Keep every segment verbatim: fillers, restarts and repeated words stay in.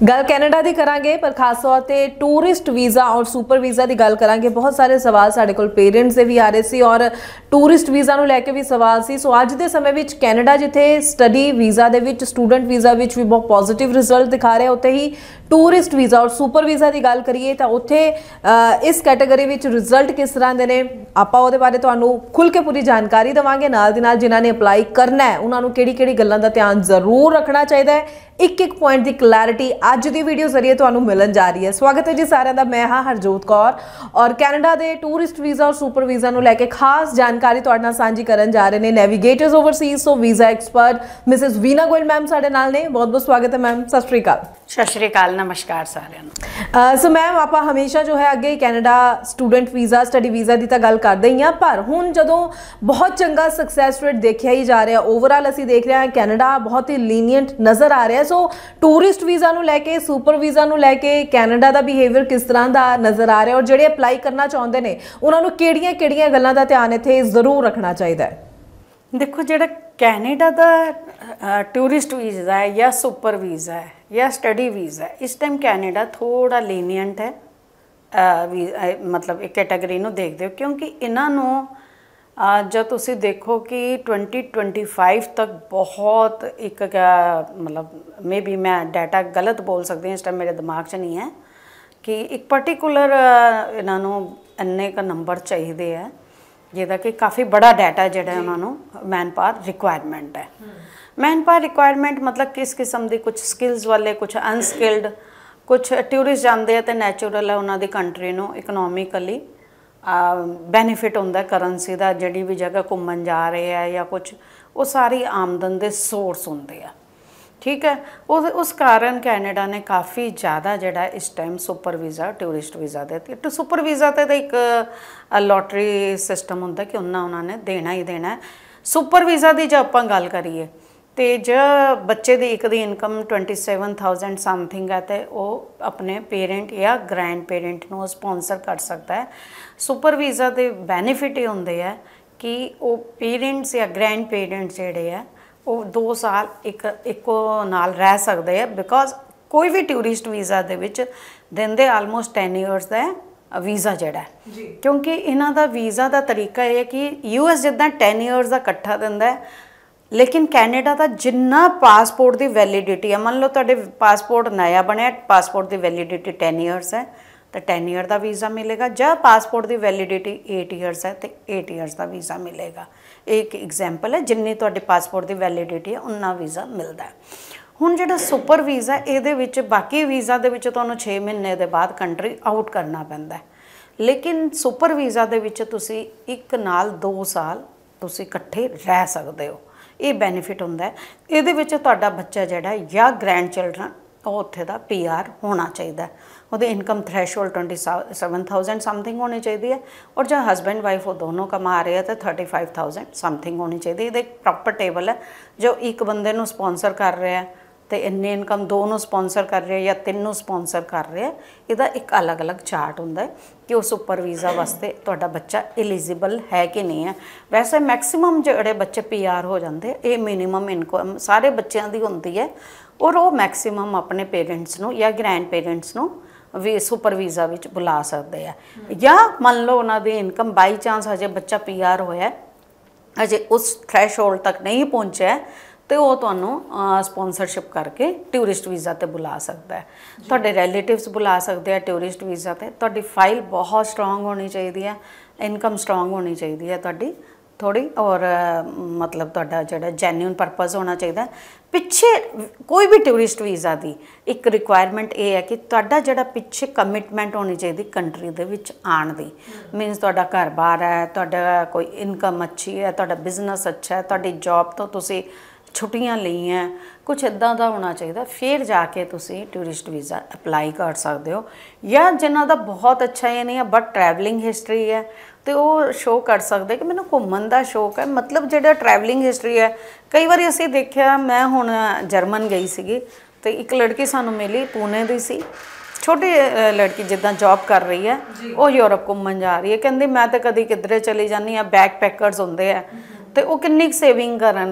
गल कैनेडा की करांगे पर खास तौर पर टूरिस्ट वीज़ा और सुपर वीज़ा की गल करांगे। बहुत सारे सवाल साडे कोल पेरेंट्स दे भी आ रहे सी और टूरिस्ट वीज़ा नूं लैके भी सवाल सी। सो अज के समय में कैनेडा जिथे स्टडी वीज़ा दे विच स्टूडेंट वीज़ा विच भी बहुत पॉजिटिव रिजल्ट दिखा रहे, उत्थे ही टूरिस्ट वीज़ा और सुपर वीज़ा की गल करिए तो उत्थे इस कैटेगरी विच रिजल्ट किस तरह के ने आपां उहदे बारे तुहानूं खुल के पूरी जानकारी देवांगे। नाल दी नाल जिन्हां ने अपलाई करना है उन्हां नूं किहड़ी-किहड़ी गल्लां दा ध्यान जरूर रखना चाहिए है। एक एक पॉइंट की क्लैरिटी अज की वीडियो जरिए तुहानूं मिलन जा रही है। स्वागत है जी सारिਆਂ ਦਾ। मैं हाँ हरजोत कौर और कैनेडा के टूरिस्ट वीज़ा और सुपर वीज़ा नूं लैके खास जानकारी तुहाडे नाल सांझी करन जा रहे हैं Navigators overseas so visa expert Mrs Veena Goyal ma'am साडे नाल ने। बहुत बहुत स्वागत है मैम। सत श्री अकाल। सत श्री अकाल, नमस्कार सारिਆਂ ਨੂੰ। सो मैम आप हमेशा जो है अगे Canada student visa study visa की तो गल करते ही हाँ, पर हुण जदों बहुत चंगा सक्सैस रेट देखा ही जा रहा, ओवरऑल असीं देख रहे हैं कैनेडा बहुत ही लीनियंट नज़र आ रहा है। सो टूरिस्ट वीज़ा नूं लैके सुपर वीज़ा नूं लैके कैनेडा का बिहेवियर किस तरह का नज़र आ रहा है और जिहड़े अपलाई करना चाहुंदे ने उन्हां नूं किहड़ियां-किहड़ियां गल्लां दा ध्यान इत्थे जरूर रखना चाहिए है? देखो, जिहड़ा कैनेडा का टूरिस्ट वीज़ा है या सुपर वीज़ा है या स्टडी वीज़ा है, इस टाइम कैनेडा थोड़ा लीनियंट है। आ, वी, आ, मतलब एक कैटेगरी नूं देखदे हो क्योंकि इन्हां नूं जब तुसी देखो कि ट्वेंटी ट्वेंटी फाइव तक बहुत एक मतलब मे बी मैं डाटा गलत बोल सकती हूँ, इस टाइम मेरे दिमाग च नहीं है कि एक पर्टिकुलर इन्हां नूं इन्ने का नंबर चाहिए है जिहदा कि काफ़ी बड़ा डाटा जिहड़ा उन्होंने मैन पावर रिक्वायरमेंट है। मैन पावर रिक्वायरमेंट मतलब किस किस्म की, कुछ स्किल्स वाले, कुछ अनस्किल्ड, कुछ टूरिस्ट जाते हैं तो नैचुरल है उन्होंने कंट्री नूं इकनोमिकली बेनीफिट होंदा करंसी का, जिहड़ी भी जगह घूमन जा रहे हैं या कुछ, वो सारी आमदन के सोर्स होंदे आ। ठीक है, उस उस कारण कैनेडा ने काफ़ी ज़्यादा जिहड़ा इस time super visa tourist visa देती। तो सुपर वीज़ा तो एक लॉटरी सिस्टम होंदा कि उन्ना उन्होंने देना ही देना है। सुपर वीज़ा की जो आपां गल करिए तो जो बच्चे की एक दी income twenty seven thousand something है तो वह अपने पेरेंट या ग्रैंड पेरेंट को स्पॉन्सर कर सकता है। सुपर वीज़ा के बैनीफिट ये होंदे है कि वो पेरेंट्स या ग्रैंड पेरेंट्स जिहड़े है वो दो साल एक इको नाल रह सकते हैं, बिकॉज कोई भी टूरिस्ट वीज़ा दे विच देंदे आलमोस्ट टेन ईयर्स का वीज़ा जिहड़ा है, क्योंकि इन्हां दा वीज़ा का तरीका है कि यू एस जिद्दां टेन ईयर्स का इकट्ठा दिंदा है, लेकिन कैनेडा का जिन्ना पासपोर्ट की वैलिडिटी है, मान लो तुहाडे पासपोर्ट नया बनया, पासपोर्ट की वैलिडिटी टेन ईयर्स है तो टेन ईयर का वीज़ा मिलेगा, जब पासपोर्ट की वैलिडिटी एट ईयर्स है तो एट ईयर्स का वीज़ा मिलेगा। एक एग्जाम्पल है, जिन्नी तुहाडी पासपोर्ट की वैलिडिटी है उन्ना वीज़ा मिलता है। हुण जिहड़ा सुपर वीज़ा इहदे विच बाकी वीज़ा दे विच तुहानूं छे महीने के बाद कंट्री आउट करना पैंदा है, लेकिन सुपर वीज़ा दे विच तुसीं एक नाल दो साल तुसीं इकट्ठे रह सकते हो। ये बेनीफिट होंदा है। इहदे विच तुहाडा बच्चा जिहड़ा या ग्रैंड चिल्ड्रन वो उत्थे दा पी आर होना चाहिए, वो income threshold twenty seven thousand something होनी चाहिए है, और जो हस्बैंड वाइफ वो दोनों कमा रहे हैं तो थर्टी फाइव थाउजेंड समथिंग होनी चाहिए। ये एक प्रॉपर टेबल है, जो एक बंदे नूं स्पॉन्सर कर रहे हैं तो इन्नी इनकम दो नूं स्पॉन्सर कर रहे हैं या तीन नूं स्पॉन्सर कर रहे हैं, इसका एक अलग अलग चार्ट होंदा है कि उस सुपर वीज़ा वास्ते तुहाडा बच्चा एलिजिबल है कि नहीं है। वैसे मैक्सीमम जोड़े बच्चे पी आर हो जाते ये मिनीमम इनकम सारे बच्चों की होंदी है, और वो मैक्सीमम अपने पेरेंट्स नूं या ग्रैंड पेरेंट्स नूं वी सुपर वीज़ा विच बुला सकते हैं। या मान लो उन्होंने इनकम बाई चांस हजे बच्चा पी आर होया अजे उस थ्रैशोल्ड तक नहीं पहुँचा है तो वो तुहानूं स्पॉन्सरशिप करके टूरिस्ट वीज़ा ते बुला सकता है। तुहाडे रिलेटिव्स बुला सकते हैं टूरिस्ट वीज़ा ते। तुहाडी फाइल बहुत स्ट्रॉन्ग होनी चाहिए है, इनकम स्ट्रॉन्ग होनी चाहिए है तुहाडी थोड़ी, और मतलब तुहाडा जिहड़ा जैन्यून परपज़ होना चाहिए। पिछे कोई भी टूरिस्ट वीज़ा की एक रिक्वायरमेंट ये है कि तुहाडा जिहड़ा पिछे कमिटमेंट होनी चाहिए कंट्री दे विच आण दी। मीनस तुहाडा घर बार है, तुहाडा कोई इनकम अच्छी है, तुहाडा बिजनेस अच्छा है, तुहाडी जॉब तो तुसीं छुट्टियां ली हैं, कुछ इदा का होना चाहिए, फिर जाके तुसी टूरिस्ट वीज़ा अपलाई कर सकते हो। या जिन्हों का बहुत अच्छा ये नहीं है बट ट्रैवलिंग हिस्टरी है तो वो शो कर सकते कि मैंने घूमन का शौक है, मतलब जो ट्रैवलिंग हिस्टरी है। कई बार असी देखा, मैं हुण जर्मन गई सी तो एक लड़की सानू मिली पुणे की सी, छोटी लड़की जिदा जॉब कर रही है, वो यूरोप घूमन जा रही है, कहती मैं तो कभी किधरे चली जानी है, बैक पैकर्स होंगे है तो वो किन्नी सेविंग करनगे।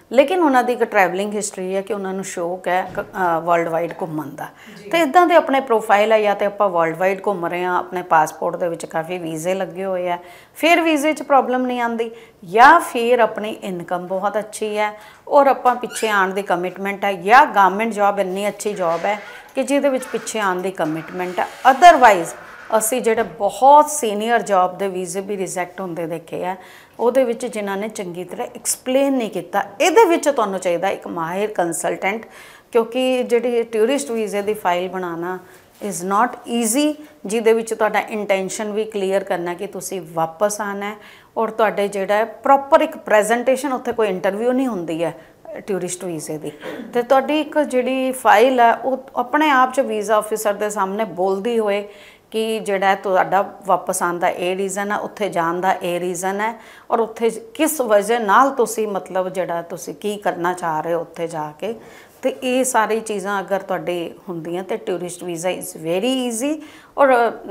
लेकिन उन्होंने एक ट्रैवलिंग हिस्टरी है कि उन्होंने शौक है वर्ल्ड वाइड घूमन का, तो इदां दे अपने प्रोफाइल है या तो आप वर्ल्ड वाइड घूम रहे हैं, अपने पासपोर्ट दे विच काफ़ी वीज़े लगे हुए हैं, फिर वीज़े च प्रॉब्लम नहीं आती, या फिर अपनी इनकम बहुत अच्छी है और आपां पिछे आने की कमिटमेंट है, या गवर्नमेंट जॉब इन्नी अच्छी जॉब है कि जिहदे विच पिछे आने की कमिटमेंट है। अदरवाइज़ असी जिहड़े बहुत सीनियर जॉब के वीज़े भी रिजैक्ट होंदे देखे है, ਉਹਦੇ ਵਿੱਚ जिन्हां ने चंगी तरह एक्सप्लेन नहीं किया। ਇਹਦੇ ਵਿੱਚ ਤੁਹਾਨੂੰ ਚਾਹੀਦਾ ਇੱਕ ਮਾਹਿਰ ਕੰਸਲਟੈਂਟ, क्योंकि ਜਿਹੜੀ टूरिस्ट वीज़े की फाइल बनाना इज़ नॉट ईजी, ਜਿਹਦੇ ਵਿੱਚ ਤੁਹਾਡਾ इंटेंशन भी क्लीयर करना कि तुसी वापस आना है और ਤੁਹਾਡੇ ਜਿਹੜਾ प्रॉपर एक प्रेजेंटेशन, उत्थे कोई इंटरव्यू नहीं होंदी है टूरिस्ट वीज़े की, तो ਤੁਹਾਡੀ एक ਜਿਹੜੀ फाइल है वो अपने आप च वीज़ा ऑफिसर के सामने बोलती होए कि जोड़ा तुहाडा वापस आने का ये रीज़न है, उत्थे जाने का ये रीज़न है, और उत्थे किस वजह नाल तुसी मतलब जोड़ा तुसी की करना चाह रहे हो उत्थे जाके, तो ये सारी चीज़ां अगर तुहाडे होंदियां तो tourist visa is very easy. और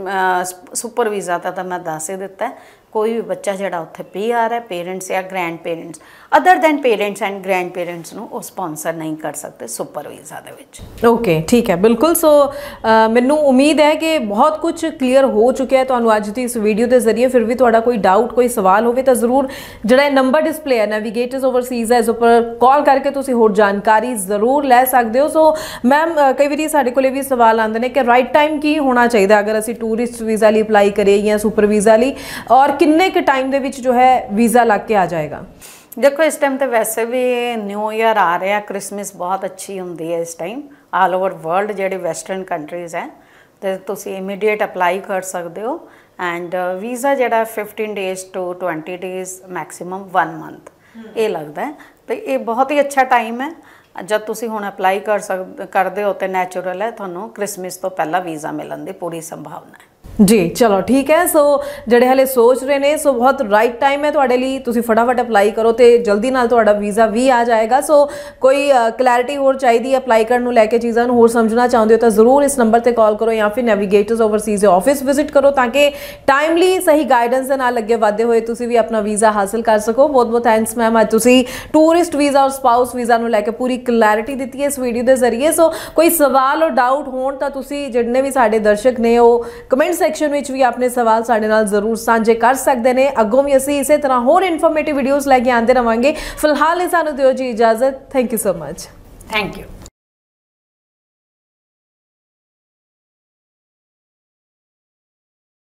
सुपर वीज़ा का तो मैं दस ही दिता है, कोई भी बच्चा जोड़ा उत्थे पी आर है, पेरेंट्स या grand parents other than parents and grand parents नूं स्पॉन्सर नहीं कर सकते सुपर वीज़ा दे विच। ओके ठीक है, बिल्कुल। सो मैनू उम्मीद है कि बहुत कुछ क्लीयर हो चुका है तुहानू अज की इस वीडियो के जरिए। फिर भी तुहाडा कोई डाउट कोई सवाल होवे तो जरूर जिहड़ा नंबर डिस्प्ले है नेविगेटर्स ओवरसीज़ है, इस उपर कॉल करके तुसी होर जानकारी जरूर लै सकते हो। सो मैम कई बार साडे कोले भी सवाल आते हैं कि राइट टाइम की होना चाहिए अगर असी टूरिस्ट वीज़ा लिए अप्लाई करिए या सुपर वीज़ा लिए, और किन्ने के टाइम दे विच जो है वीज़ा लग के आ जाएगा? देखो इस टाइम तो वैसे भी न्यू ईयर आ रहा है, क्रिसमस बहुत अच्छी होंगी है इस टाइम ऑल ओवर वर्ल्ड, जेडे वैसटर्न कंट्रीज़ हैं, तो तुसी इमीडिएट अप्लाई कर सकते हो। एंड वीज़ा जोड़ा fifteen days to twenty days maximum one month ये लगता है, तो ये बहुत ही अच्छा टाइम है। जब तुसी हुण अप्लाई कर सक करते हो तो नैचुरल है तुहानू क्रिसमस तो पहला वीज़ा मिलने की पूरी संभावना है। जी चलो ठीक है। सो ਜਿਹੜੇ ਹਲੇ सोच रहे हैं, सो बहुत राइट टाइम है ਤੁਹਾਡੇ ਲਈ, ਤੁਸੀਂ फटाफट अप्लाई करो तो जल्दी नाल ਤੁਹਾਡਾ वीज़ा भी आ जाएगा। सो कोई क्लैरिटी होर चाहिए अप्लाई करने ਨੂੰ ਲੈ ਕੇ ਚੀਜ਼ਾਂ ਨੂੰ ਹੋਰ ਸਮਝਣਾ ਚਾਹੁੰਦੇ ਹੋ ਤਾਂ ਜ਼ਰੂਰ ਇਸ ਨੰਬਰ ਤੇ ਕਾਲ ਕਰੋ ਜਾਂ ਫਿਰ ਨੈਵੀਗੇਟਰਸ ਓਵਰਸੀਜ਼ ਦੇ ਆਫਿਸ ਵਿਜ਼ਿਟ ਕਰੋ ਤਾਂ ਕਿ ਟਾਈਮਲੀ ਸਹੀ ਗਾਈਡੈਂਸ ਦੇ ਨਾਲ ਅੱਗੇ ਵਧਦੇ ਹੋਏ ਤੁਸੀਂ ਵੀ ਆਪਣਾ ਵੀਜ਼ਾ ਹਾਸਲ ਕਰ ਸਕੋ। ਬਹੁਤ ਬਹੁਤ ਥੈਂਕਸ ਮੈਮ, ਅੱਜ ਤੁਸੀਂ ਟੂਰਿਸਟ ਵੀਜ਼ਾ ਔਰ ਸਪਾਊਸ ਵੀਜ਼ਾ ਨੂੰ ਲੈ ਕੇ ਪੂਰੀ ਕਲੈਰਿਟੀ ਦਿੱਤੀ ਹੈ ਇਸ ਵੀਡੀਓ ਦੇ ਜ਼ਰੀਏ। ਸੋ ਕੋਈ ਸਵਾਲ ਔਰ ਡਾਊਟ ਹੋਣ ਤਾਂ ਤੁਸੀਂ ਜਿੰਨੇ ਵੀ ਸਾਡੇ ਦਰਸ਼ਕ ਨੇ ਉਹ ਕਮੈਂਟ ਸੈਕਸ਼ਨ ਵਿੱਚ ਵੀ ਆਪਣੇ ਸਵਾਲ ਸਾਡੇ ਨਾਲ ਜ਼ਰੂਰ ਸਾਂਝੇ ਕਰ ਸਕਦੇ ਨੇ। ਅੱਗੋਂ ਵੀ ਅਸੀਂ ਇਸੇ ਤਰ੍ਹਾਂ ਹੋਰ ਇਨਫੋਰਮੇਟਿਵ ਵੀਡੀਓਜ਼ ਲੈ ਕੇ ਆਉਂਦੇ ਰਵਾਂਗੇ। ਫਿਲਹਾਲ ਇਹ ਸਾਨੂੰ ਦਿਓ ਜੀ ਇਜਾਜ਼ਤ। Thank you so much. Thank you.